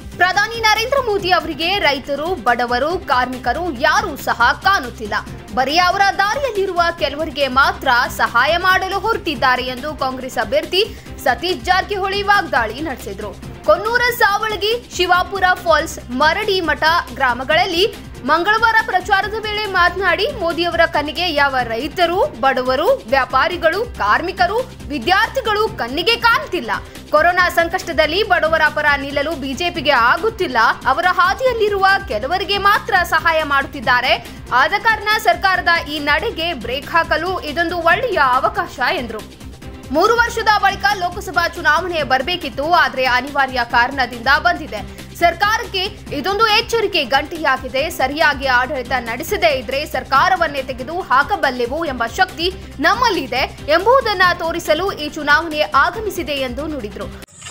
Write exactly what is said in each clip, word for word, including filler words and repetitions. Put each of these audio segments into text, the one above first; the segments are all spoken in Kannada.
ಪ್ರಧಾನಿ ನರೇಂದ್ರ ಮೋದಿ ಅವರಿಗೆ ರೈತರು, ಬಡವರು, ಕಾರ್ಮಿಕರು ಯಾರೂ ಸಹ ಕಾಣುತ್ತಿಲ್ಲ. ಬರೀ ಅವರ ದಾರಿಯಲ್ಲಿರುವ ಕೆಲವರಿಗೆ ಮಾತ್ರ ಸಹಾಯ ಮಾಡಲು ಹೊರಟಿದ್ದಾರೆ ಎಂದು ಕಾಂಗ್ರೆಸ್ ಅಭ್ಯರ್ಥಿ ಸತೀಶ್ ಜಾರಕಿಹೊಳಿ ವಾಗ್ದಾಳಿ ನಡೆಸಿದರು. ಕೊನ್ನೂರ, ಸಾವಳಗಿ, ಶಿವಾಪುರ ಫಾಲ್ಸ್, ಮರಡಿ ಮಠ ಗ್ರಾಮಗಳಲ್ಲಿ ಮಂಗಳವಾರ ಪ್ರಚಾರದ ವೇಳೆ ಮಾತನಾಡಿ, ಮೋದಿಯವರ ಕಣ್ಣಿಗೆ ಯಾವ ರೈತರು, ಬಡವರು, ವ್ಯಾಪಾರಿಗಳು, ಕಾರ್ಮಿಕರು, ವಿದ್ಯಾರ್ಥಿಗಳು ಕಣ್ಣಿಗೆ ಕಾಣ್ತಿಲ್ಲ. ಕೊರೋನಾ ಸಂಕಷ್ಟದಲ್ಲಿ ಬಡವರ ಪರ ನಿಲ್ಲಲು ಬಿಜೆಪಿಗೆ ಆಗುತ್ತಿಲ್ಲ. ಅವರ ಹಾದಿಯಲ್ಲಿರುವ ಕೆಲವರಿಗೆ ಮಾತ್ರ ಸಹಾಯ ಮಾಡುತ್ತಿದ್ದಾರೆ. ಆದ ಕಾರಣ ಸರ್ಕಾರದ ಈ ನಡೆಗೆ ಬ್ರೇಕ್ ಹಾಕಲು ಇದೊಂದು ಒಳ್ಳೆಯ ಅವಕಾಶ ಎಂದರು. ಮೂರು ವರ್ಷದ ಬಳಿಕ ಲೋಕಸಭಾ ಚುನಾವಣೆ ಬರಬೇಕಿತ್ತು, ಆದರೆ ಅನಿವಾರ್ಯ ಕಾರಣದಿಂದ ಬಂದಿದೆ. ಸರ್ಕಾರಕ್ಕೆ ಇದೊಂದು ಎಚ್ಚರಿಕೆ ಗಂಟೆಯಾಗಿದೆ. ಸರಿಯಾಗಿ ಆಡಳಿತ ನಡೆಸದೇ ಇದ್ರೆ ಸರ್ಕಾರವನ್ನೇ ತೆಗೆದು ಹಾಕಬಲ್ಲೆವು ಎಂಬ ಶಕ್ತಿ ನಮ್ಮಲ್ಲಿದೆ ಎಂಬುದನ್ನು ತೋರಿಸಲು ಈ ಚುನಾವಣೆ ಆಗಮಿಸಿದೆ ಎಂದು ನುಡಿದರು.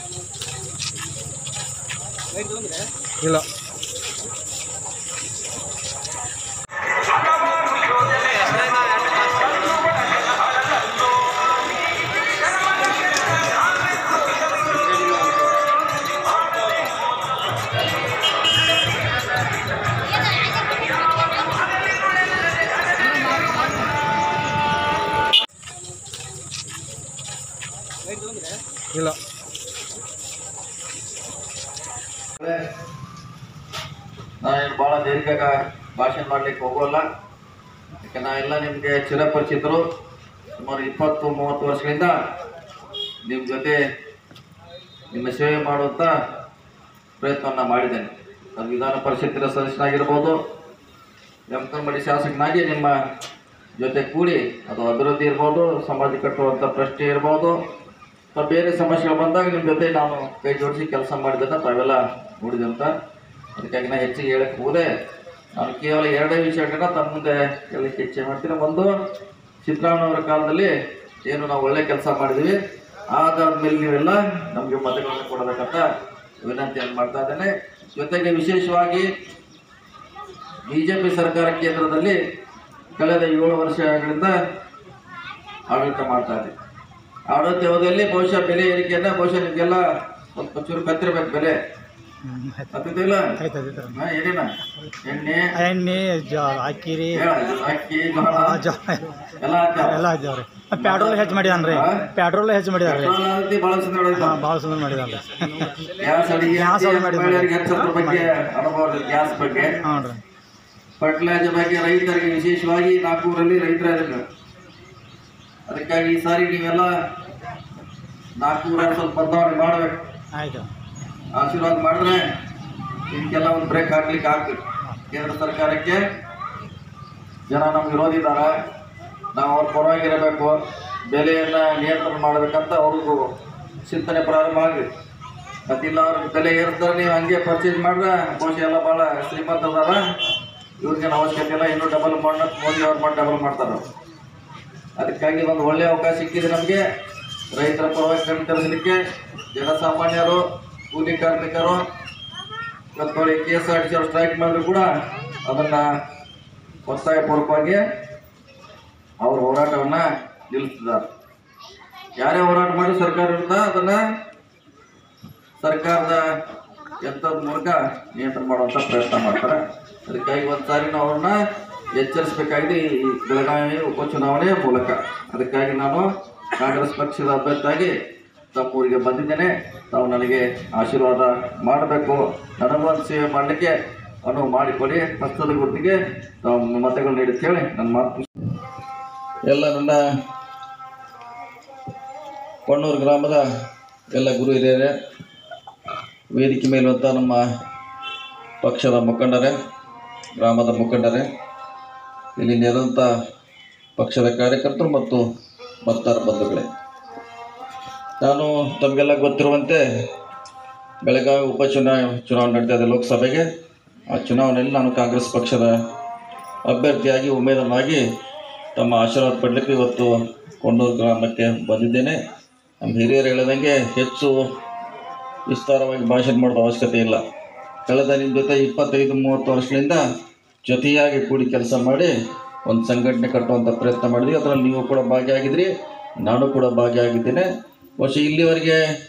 ಇಲ್ಲ ನಾನು ಭಾಳ ದೀರ್ಘ ಭಾಷಣ ಮಾಡಲಿಕ್ಕೆ ಹೋಗೋಲ್ಲ. ಯಾಕೆ ನಾ ಎಲ್ಲ ನಿಮಗೆ ಚಿರಪರಿಚಿತರು. ಸುಮಾರು ಇಪ್ಪತ್ತು ಮೂವತ್ತು ವರ್ಷಗಳಿಂದ ನಿಮ್ಮ ಜೊತೆ ನಿಮ್ಮ ಸೇವೆ ಮಾಡುವಂಥ ಪ್ರಯತ್ನವನ್ನು ಮಾಡಿದ್ದೇನೆ. ನಾನು ವಿಧಾನ ಪರಿಷತ್ತಿನ ಸದಸ್ಯನಾಗಿರ್ಬೋದು, ಯಮಕನಮಡಿ ಶಾಸಕನಾಗಿ ನಿಮ್ಮ ಜೊತೆ ಕೂಡಿ ಅದು ಅಭಿವೃದ್ಧಿ ಇರ್ಬೋದು, ಸಮಾಜ ಕಟ್ಟುವಂಥ ಪ್ರಶ್ನೆ ಇರ್ಬೋದು, ಅಥವಾ ಬೇರೆ ಸಮಸ್ಯೆಗಳು ಬಂದಾಗ ನಿಮ್ಮ ಜೊತೆ ನಾನು ಕೈ ಜೋಡಿಸಿ ಕೆಲಸ ಮಾಡಿದ್ದನ್ನು ತಾವೆಲ್ಲ ನೋಡಿದಂತ. ಅದಕ್ಕಾಗಿ ನಾನು ಹೆಚ್ಚಿಗೆ ಹೇಳಕ್ಕೆ ಹೋದೆ. ನಾನು ಕೇವಲ ಎರಡೇ ವಿಷಯಗಳನ್ನ ತಮ್ಮ ಮುಂದೆ ಹೇಳಲಿಕ್ಕೆ ಇಚ್ಛೆ ಮಾಡ್ತೀನಿ. ಒಂದು, ಸಿದ್ದರಾಮಯ್ಯನವರ ಕಾಲದಲ್ಲಿ ಏನು ನಾವು ಒಳ್ಳೆ ಕೆಲಸ ಮಾಡಿದ್ದೀವಿ, ಆದಾದ ಮೇಲೆ ನೀವೆಲ್ಲ ನಮಗೆ ಮತಗಳನ್ನು ಕೊಡಬೇಕಂತ ವಿನಂತಿಯನ್ನು ಮಾಡ್ತಾ ಇದ್ದೇನೆ. ಜೊತೆಗೆ ವಿಶೇಷವಾಗಿ ಬಿ ಜೆ ಪಿ ಸರ್ಕಾರ ಕೇಂದ್ರದಲ್ಲಿ ಕಳೆದ ಏಳು ವರ್ಷಗಳಿಂದ ಆಡಳಿತ ಮಾಡ್ತಾ ಇದೆ. ಆಡಳಿತ ಅವಧಿಯಲ್ಲಿ ಬಹುಶಃ ಬೆಲೆ ಏರಿಕೆಯನ್ನು ಬಹುಶಃ ನಿಮಗೆಲ್ಲ ಸ್ವಲ್ಪ ಚೂರು ಕತ್ತಿರಬೇಕು. ಬೆಲೆ ಕತ್ತಿಲ್ಲ ಏನೇನ ಎಣ್ಣೆ ಎಣ್ಣೆ ಅಕ್ಕಿ ಅಕ್ಕಿ ಜೋಳ ಎಲ್ಲ ಎಲ್ಲ ಹಾಕ್ಯಾವ್ರಿ. ಪೆಟ್ರೋಲ್ ಹೆಚ್ಚು ಮಾಡಿದಾನ್ರಿ ಪೆಟ್ರೋಲ್ ಹೆಚ್ಚು ಮಾಡಿದಾರೆ ಭಾಳ ಸುಂದರ ಭಾಳ ಸುಂದರ ಮಾಡಿದಾನ್ರಿ. ಗ್ಯಾಸ್ ಅಡಿಗೆ ಹೆಚ್ಚೋದ್ರ ಬಗ್ಗೆ ಅನುಭವ, ಗ್ಯಾಸ್ ಬಗ್ಗೆ, ಹ್ಞೂ ರೀ, ಫರ್ಟಿಲೈಸರ್ ಬಗ್ಗೆ ರೈತರಿಗೆ ವಿಶೇಷವಾಗಿ ನಾಲ್ಕೂರಲ್ಲಿ ರೈತರಿದ್ದಾರೆ. ಅದಕ್ಕಾಗಿ ಈ ಸಾರಿ ನೀವೆಲ್ಲ ನಾಲ್ಕೂರ ಸ್ವಲ್ಪ ಬದಲಾವಣೆ ಮಾಡಬೇಕು. ಆಯಿತು, ಆಶೀರ್ವಾದ ಮಾಡಿದ್ರೆ ಇದಕ್ಕೆಲ್ಲ ಒಂದು ಬ್ರೇಕ್ ಹಾಕ್ಲಿಕ್ಕೆ ಆಗ್ತದೆ. ಕೇಂದ್ರ ಸರ್ಕಾರಕ್ಕೆ ಜನ ನಮ್ಗೆ ವಿರೋಧಿದ್ದಾರೆ, ನಾವು ಅವ್ರ ಪರವಾಗಿರಬೇಕು, ಬೆಲೆಯನ್ನು ನಿಯಂತ್ರಣ ಮಾಡಬೇಕಂತ ಅವ್ರಿಗೂ ಚಿಂತನೆ ಪ್ರಾರಂಭ ಆಗಿದೆ. ಮತ್ತಿಲ್ಲ ಅವ್ರಿಗೆ ಬೆಲೆ ಏರ್ತಾರೆ, ನೀವು ಹಂಗೆ ಪರ್ಚೇಸ್ ಮಾಡಿದ್ರೆ ಬಹುಶಃ ಎಲ್ಲ ಭಾಳ ಶ್ರೀಮಂತದಾರ, ಇವ್ರಿಗೇನು ಅವಶ್ಯಕತೆ ಇಲ್ಲ, ಇನ್ನೂ ಡಬಲ್ ಮಾಡಿ ಮೋದಿ ಅವ್ರು ಮಾಡಿ ಡಬಲ್ ಮಾಡ್ತಾರೆ. ಅದಕ್ಕಾಗಿ ಒಂದು ಒಳ್ಳೆಯ ಅವಕಾಶ ಸಿಕ್ಕಿದೆ ನಮಗೆ ರೈತರ ಪರವಾಗಿ ಕಣ್ ತರಿಸಲಿಕ್ಕೆ. ಜನಸಾಮಾನ್ಯರು, ಕೂಲಿ ಕಾರ್ಮಿಕರು ಇವತ್ತು ನೋಡಿ K S R T C ಅವರು ಸ್ಟ್ರೈಕ್ ಮಾಡಿದ್ರು ಕೂಡ ಅದನ್ನು ಒತ್ತಾಯಪೂರ್ವಕವಾಗಿ ಅವ್ರ ಹೋರಾಟವನ್ನು ನಿಲ್ಲಿಸಿದ್ದಾರೆ. ಯಾರೇ ಹೋರಾಟ ಮಾಡಿ ಸರ್ಕಾರ ವಿರುದ್ಧ ಅದನ್ನು ಸರ್ಕಾರದ ಯಂತ್ರದ ಮೂಲಕ ನಿಯಂತ್ರಣ ಮಾಡುವಂಥ ಪ್ರಯತ್ನ ಮಾಡ್ತಾರೆ. ಅದಕ್ಕಾಗಿ ಒಂದು ಸಾರಿ ನಾವು ಅವ್ರನ್ನ ಎಚ್ಚರಿಸಬೇಕಾಗಿದೆ ಈ ಬೆಳಗಾವಿ ಉಪಚುನಾವಣೆಯ ಮೂಲಕ. ಅದಕ್ಕಾಗಿ ನಾನು ಕಾಂಗ್ರೆಸ್ ಪಕ್ಷದ ಅಭ್ಯರ್ಥಿಯಾಗಿ ತಮ್ಮೂರಿಗೆ ಬಂದಿದ್ದೇನೆ. ತಾವು ನನಗೆ ಆಶೀರ್ವಾದ ಮಾಡಬೇಕು, ನನಗೊಂದು ಸೇವೆ ಮಾಡಲಿಕ್ಕೆ ಅನುವು ಮಾಡಿಕೊಡಿ. ಹಸ್ತದ ಗುರುತಿಗೆ ತಾವು ಮತಗಳು ನೀಡುತ್ತೇಳಿ ನನ್ನ ಮಾತು. ಎಲ್ಲ ನನ್ನ ಕೊಣ್ಣೂರು ಗ್ರಾಮದ ಎಲ್ಲ ಗುರು ಹಿರಿಯರೇ, ವೇದಿಕೆ ಮೇಲುವಂಥ ನಮ್ಮ ಪಕ್ಷದ ಮುಖಂಡರೇ, ಗ್ರಾಮದ ಮುಖಂಡರೇ, ಇಲ್ಲಿ ನೆರೆದಂಥ ಪಕ್ಷದ ಕಾರ್ಯಕರ್ತರು ಮತ್ತು ಮತದಾರ ಬಂಧುಗಳೇ, ನಾನು ತಮಗೆಲ್ಲ ಗೊತ್ತಿರುವಂತೆ ಬೆಳಗಾವಿ ಉಪಚುನಾವಣೆ ಚುನಾವಣೆ ನಡೀತಾ ಇದೆ ಲೋಕಸಭೆಗೆ. ಆ ಚುನಾವಣೆಯಲ್ಲಿ ನಾನು ಕಾಂಗ್ರೆಸ್ ಪಕ್ಷದ ಅಭ್ಯರ್ಥಿಯಾಗಿ ಉಮೇದನಾಗಿ ತಮ್ಮ ಆಶೀರ್ವಾದ ಪಡಲಿಕ್ಕೆ ಇವತ್ತು ಕೊಣ್ಣೂರು ಗ್ರಾಮಕ್ಕೆ ಬಂದಿದ್ದೇನೆ. ನಮ್ಮ ಹಿರಿಯರು ಹೇಳಿದಂಗೆ ಹೆಚ್ಚು ವಿಸ್ತಾರವಾಗಿ ಭಾಷಣ ಮಾಡೋದು ಅವಶ್ಯಕತೆ ಇಲ್ಲ. ಕಳೆದ ನಿಮ್ಮ ಜೊತೆ ಇಪ್ಪತ್ತೈದು ಮೂವತ್ತು ವರ್ಷಗಳಿಂದ ಜೊತೆಯಾಗಿ ಕೂಡಿ ಕೆಲಸ ಮಾಡಿ ಒಂದು ಸಂಘಟನೆ ಕಟ್ಟುವಂಥ ಪ್ರಯತ್ನ ಮಾಡಿದ್ವಿ. ಅದರಲ್ಲಿ ನೀವು ಕೂಡ ಭಾಗಿಯಾಗಿದ್ರಿ, ನಾನು ಕೂಡ ಭಾಗಿಯಾಗಿದ್ದೇನೆ. ಬಹುಶಃ ಇಲ್ಲಿವರೆಗೆ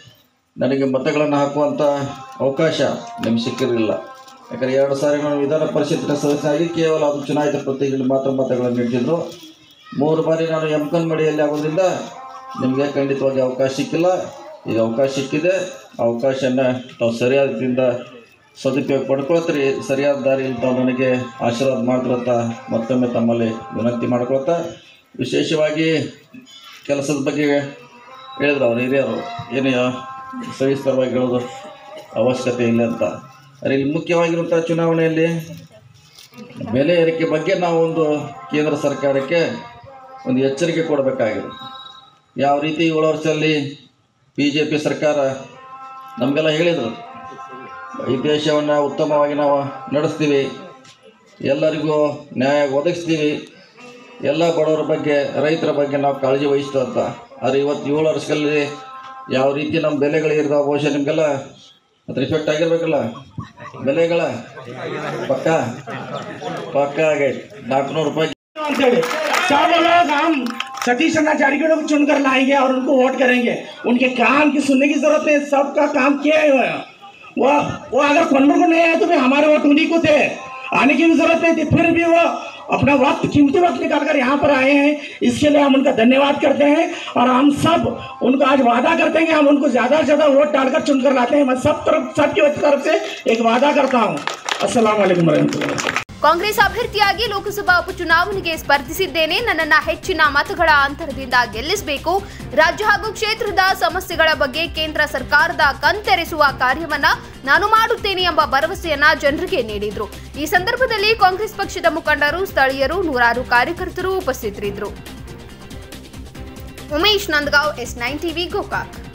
ನನಗೆ ಮತಗಳನ್ನು ಹಾಕುವಂಥ ಅವಕಾಶ ನಿಮ್ಗೆ ಸಿಕ್ಕಿರಲಿಲ್ಲ. ಯಾಕಂದರೆ ಎರಡು ಸಾರಿ ನಾನು ವಿಧಾನ ಪರಿಷತ್ತಿನ ಸದಸ್ಯನಾಗಿ ಕೇವಲ ಅದು ಚುನಾಯಿತ ಪ್ರತಿನಿಧಿಗಳು ಮಾತ್ರ ಮತಗಳನ್ನು ನೀಡ್ತಿದ್ರು. ಮೂರು ಬಾರಿ ನಾನು ಯಮಕನ್ಮಡಿಯಲ್ಲಿ ಆಗೋದ್ರಿಂದ ನಿಮಗೆ ಖಂಡಿತವಾಗಿ ಅವಕಾಶ ಸಿಕ್ಕಿಲ್ಲ. ಈಗ ಅವಕಾಶ ಸಿಕ್ಕಿದೆ. ಅವಕಾಶನ ತಾವು ಸರಿಯಾದ ರೀತಿಯಿಂದ ಸದುಪಯೋಗ ಪಡ್ಕೊಳ್ತೀರಿ, ಸರಿಯಾದ ದಾರಿಯಲ್ಲಿ ತಾವು ನನಗೆ ಆಶೀರ್ವಾದ ಮಾಡ್ಕೊಳ್ತಾ ಮತ್ತೊಮ್ಮೆ ತಮ್ಮಲ್ಲಿ ವಿನಂತಿ ಮಾಡ್ಕೊಳ್ತಾ, ವಿಶೇಷವಾಗಿ ಕೆಲಸದ ಬಗ್ಗೆ ಹೇಳಿದ್ರು ಅವರು ಹಿರಿಯರು, ಏನು ಸವಿಸ್ತರವಾಗಿ ಹೇಳೋದು ಅವಶ್ಯಕತೆ ಇಲ್ಲ ಅಂತ. ಆದರೆ ಇಲ್ಲಿ ಮುಖ್ಯವಾಗಿರುವಂಥ ಚುನಾವಣೆಯಲ್ಲಿ ಬೆಲೆ ಏರಿಕೆ ಬಗ್ಗೆ ನಾವು ಒಂದು ಕೇಂದ್ರ ಸರ್ಕಾರಕ್ಕೆ ಒಂದು ಎಚ್ಚರಿಕೆ ಕೊಡಬೇಕಾಗಿದೆ. ಯಾವ ರೀತಿ ಏಳು ವರ್ಷದಲ್ಲಿ ಬಿ ಜೆ ಪಿ ಸರ್ಕಾರ ನಮಗೆಲ್ಲ ಹೇಳಿದರು, ಈ ದೇಶವನ್ನು ಉತ್ತಮವಾಗಿ ನಾವು ನಡೆಸ್ತೀವಿ, ಎಲ್ಲರಿಗೂ ನ್ಯಾಯ ಒದಗಿಸ್ತೀವಿ, ಎಲ್ಲ ಬಡವರ ಬಗ್ಗೆ ರೈತರ ಬಗ್ಗೆ ನಾವು ಕಾಳಜಿ ವಹಿಸ್ತೀವಿ ಅಂತ. ಆದರೆ ಇವತ್ತು ಏಳು ವರ್ಷದಲ್ಲಿ ಯಾವ ರೀತಿ ನಮ್ಮ ಬೆಲೆಗಳಿರ್ತಾವೆ ಬಹುಶಃ ನಿಮಗೆಲ್ಲ ಅದು ಇಫೆಕ್ಟ್ ಆಗಿರ್ಬೇಕಲ್ಲ. ಬೆಲೆಗಳ ಪಕ್ಕ ಪಕ್ಕ ಆಗೈತೆ ನಾಲ್ಕುನೂರು ರೂಪಾಯಿ. सब लोग हम सतीश अन्ना जारकीहोली को चुनकर लाएंगे और उनको वोट करेंगे. उनके काम की सुनने की जरूरत नहीं, सबका काम किया हुआ है. वो वो अगर कन्नूर को नहीं आए तो भी हमारे वोट उन्हीं को थे, आने की भी जरूरत नहीं थी. फिर भी वो अपना वक्त कीमती वक्त निकाल कर यहाँ पर आए हैं. इसके लिए हम उनका धन्यवाद करते हैं और हम सब उनको आज वादा करते हैं कि हम उनको ज़्यादा से ज़्यादा वोट डालकर चुनकर लाते हैं. मैं सब तरफ सबकी तरफ से एक वादा करता हूँ. अस्सलाम वालेकुम रहमतुल्लाह. ಕಾಂಗ್ರೆಸ್ ಅಭ್ಯರ್ಥಿಯಾಗಿ ಲೋಕಸಭಾ ಉಪಚುನಾವಣೆಗೆ ಸ್ಪರ್ಧಿಸಿದ್ದೇನೆ. ನನ್ನನ್ನು ಹೆಚ್ಚಿನ ಮತಗಳ ಅಂತರದಿಂದ ಗೆಲ್ಲಿಸಬೇಕು. ರಾಜ್ಯ ಹಾಗೂ ಕ್ಷೇತ್ರದ ಸಮಸ್ಯೆಗಳ ಬಗ್ಗೆ ಕೇಂದ್ರ ಸರ್ಕಾರದ ಕಣ್ತೆರೆಸುವ ಕಾರ್ಯವನ್ನ ನಾನು ಮಾಡುತ್ತೇನೆ ಎಂಬ ಭರವಸೆಯನ್ನ ಜನರಿಗೆ ನೀಡಿದ್ರು. ಈ ಸಂದರ್ಭದಲ್ಲಿ ಕಾಂಗ್ರೆಸ್ ಪಕ್ಷದ ಮುಖಂಡರು, ಸ್ಥಳೀಯರು, ನೂರಾರು ಕಾರ್ಯಕರ್ತರು ಉಪಸ್ಥಿತರಿದ್ದರು. Umesh Nandgaon, S nine TV, Gokak.